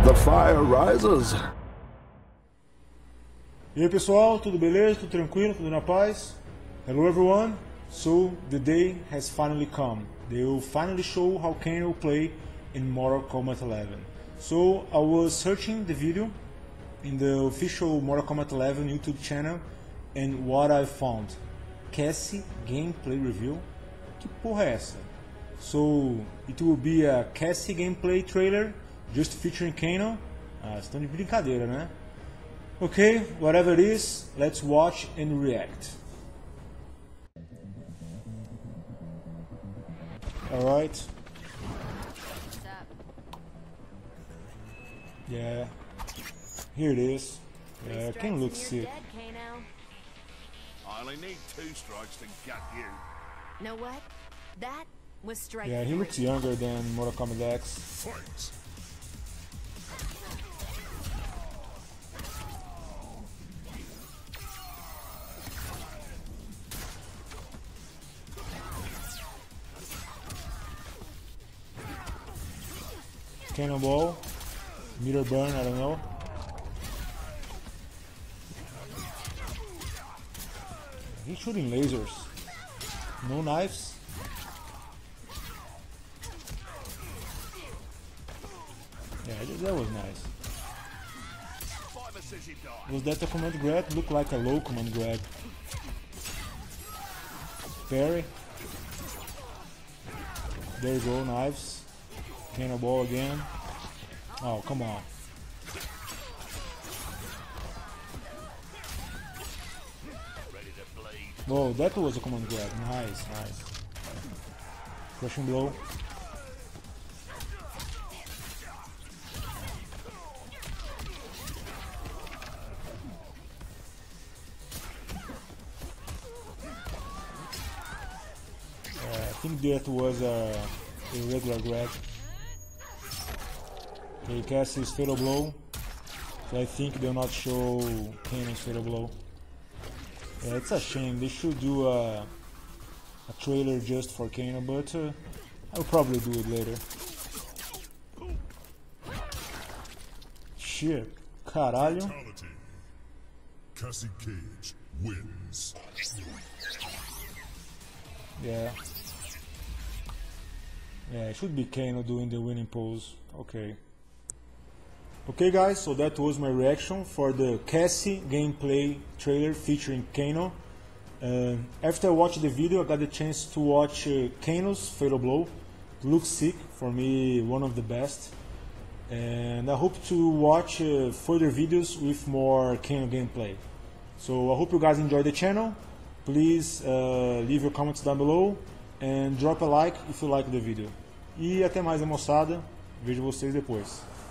The fire rises. E aí pessoal, tudo beleza? Tudo tranquilo? Tudo na paz? Hello everyone! So the day has finally come. They will finally show how Kano play in Mortal Kombat 11. So I was searching the video in the official Mortal Kombat 11 YouTube channel and what I found. Cassie gameplay review? Que porra é essa? So it will be a Cassie gameplay trailer just featuring Kano. Ah, estão de brincadeira, né? Okay, whatever it is, let's watch and react. Alright. Yeah. Here it is. Yeah, Kano looks sick. I only need 2 strikes to gut you. Know what? That was strike. Yeah, he looks younger than Mortal Kombat X. Fight! Cannonball, meter burn, I don't know. He's shooting lasers. No knives. Yeah, that was nice. Was that a command grab? Looked like a low command grab. Parry. There you go, knives. Cannonball again. Oh, come on. Whoa, that was a command grab. Nice, nice. Crushing blow. I think that was a regular grab. Okay, Cassie's fatal blow. So I think they'll not show Kano's fatal blow. Yeah, it's a shame. They should do a trailer just for Kano, but I'll probably do it later. Shit. Caralho. Cassie Cage wins. Yeah. Yeah, it should be Kano doing the winning pose. Okay. Okay guys, so that was my reaction for the Cassie gameplay trailer featuring Kano. After I watched the video, I got the chance to watch Kano's fatal blow. It looks sick, for me one of the best. And I hope to watch further videos with more Kano gameplay. So I hope you guys enjoy the channel. Please leave your comments down below and drop a like if you like the video. E até mais, moçada. Vejo vocês depois.